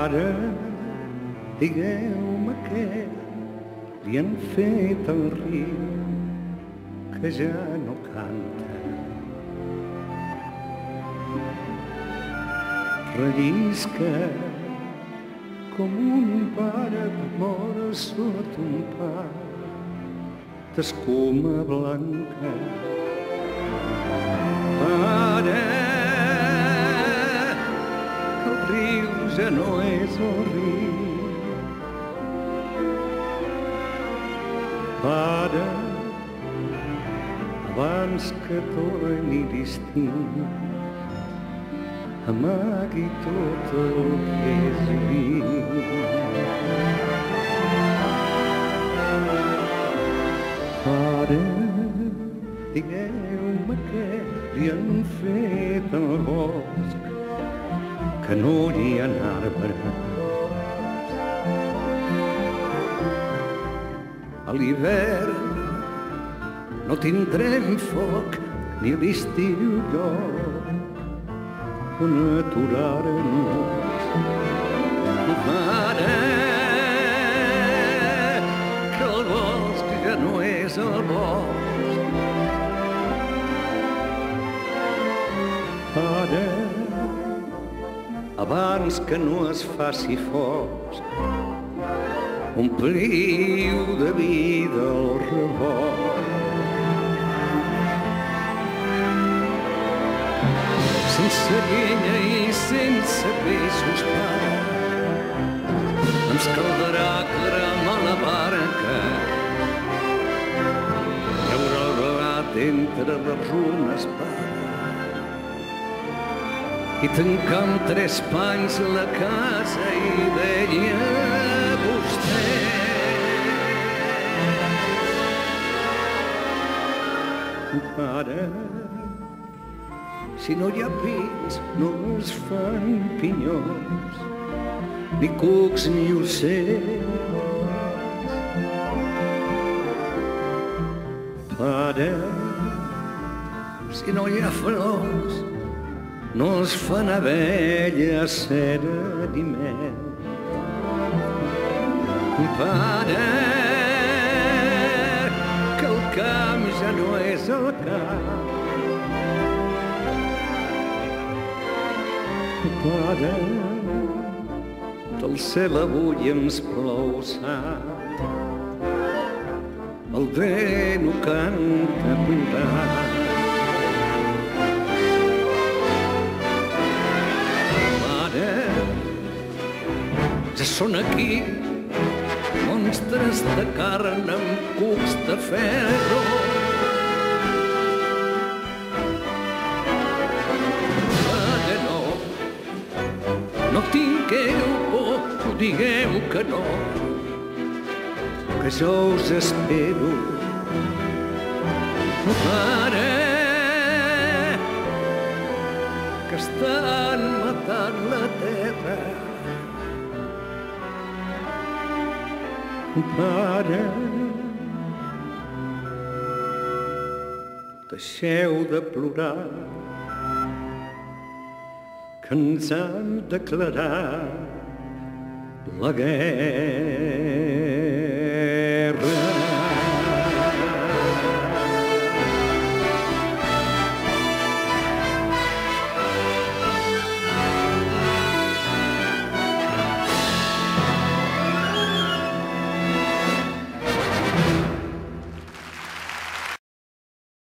Pare, digueu-me què li han fet al riu que ja no canta. Rellisca com un pare que mor sota un pa d'escuma blanca. Pare, el riu ja no és el riu. Pare, abans que torni l'estiu, amagui tot el que és viu. Pare, digueu-me què li han fet al bosc, que no hi ha arbres. A l'hivern no tindrem foc ni a l'estiu lloc on aturar-nos. Mare, que el bosc ja no és el bosc. Pare, abans que no es faci fosc, ompliu de vida el rebost. Sense llenya i sense peixos, pare, ens caldrà cremar la barca, treure el blat entre les runes, pare, i tancar amb 3 panys la casa i deia vostè. Pare, si no hi ha pins, no es fan pinyons, ni cucs ni ocells. Pare, si no hi ha flors, no es fan abelles, cera ni mel. Pare, que el camp ja no és el camp. Pare, del cel avui ens plou sang, el vent ho canta plorant. Pare, ja són aquí monstres de carn amb cucs de ferro. No tingueu por, digueu que no, que jo us espero. Pare, que estan matant la terra. Pare, deixeu de plorar, que ens han declarat la guerra.